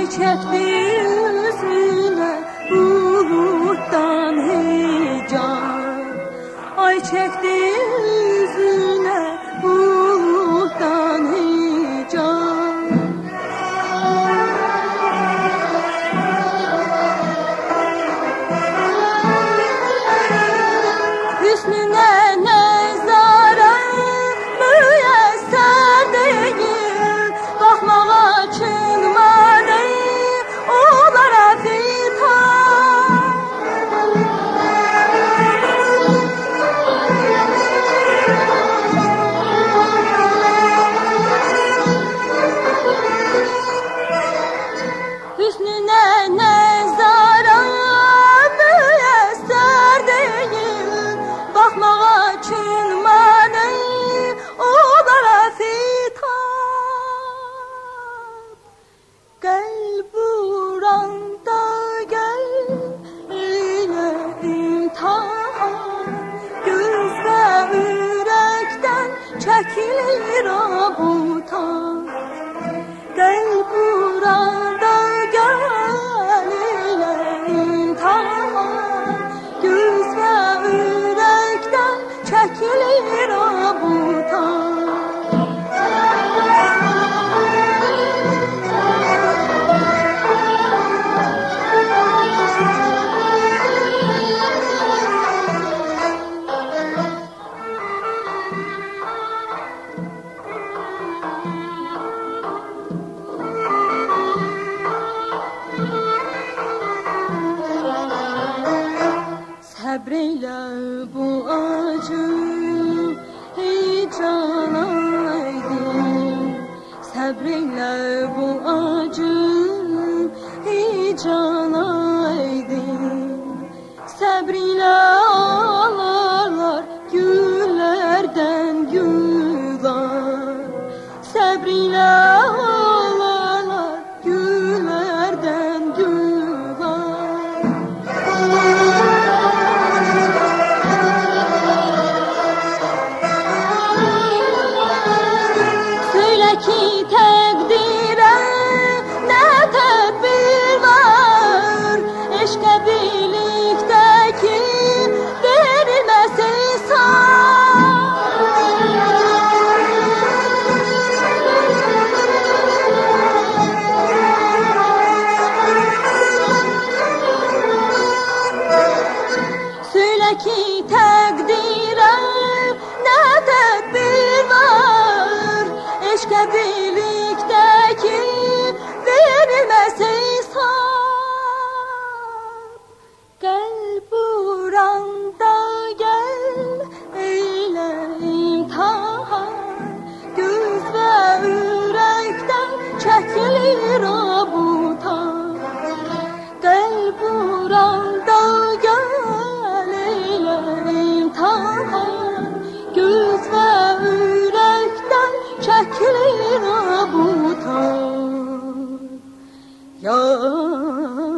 Ay çekti yüzüne buluttan hicab. Ay çekti yüzüne buluttan hicab. Hüsnüne nezare müyesser değil, bakmağa çınma değil, onlara fitan. Hüsnüne nezare müyesser değil, bakmağa çınmanı onlara fitan. Gel buranda gel ile imtihan, göz ve yürekten çekilir abutan. Gel buranda gel ile imtihan, göz ve yürekten çekilir abutan. Sabreyle bu acı hicran aydın. Sabreyle bu acı hicran aydın. Sabriyle ağlarlar güllerden güller. Sabriyle ağlarlar güllerden güller. Ki takdire ne tedbir var, eşke birlikteki verilmez insan. Söyle ki takdire ne tedbir var, eşke birlikteki verilmez hesap. Gel buranda gel eyle imtihan, göz ve yürekten çekilir abutan. Gel buranda gel eyle imtihan, göz ve yürekten çekilir abutan. Ya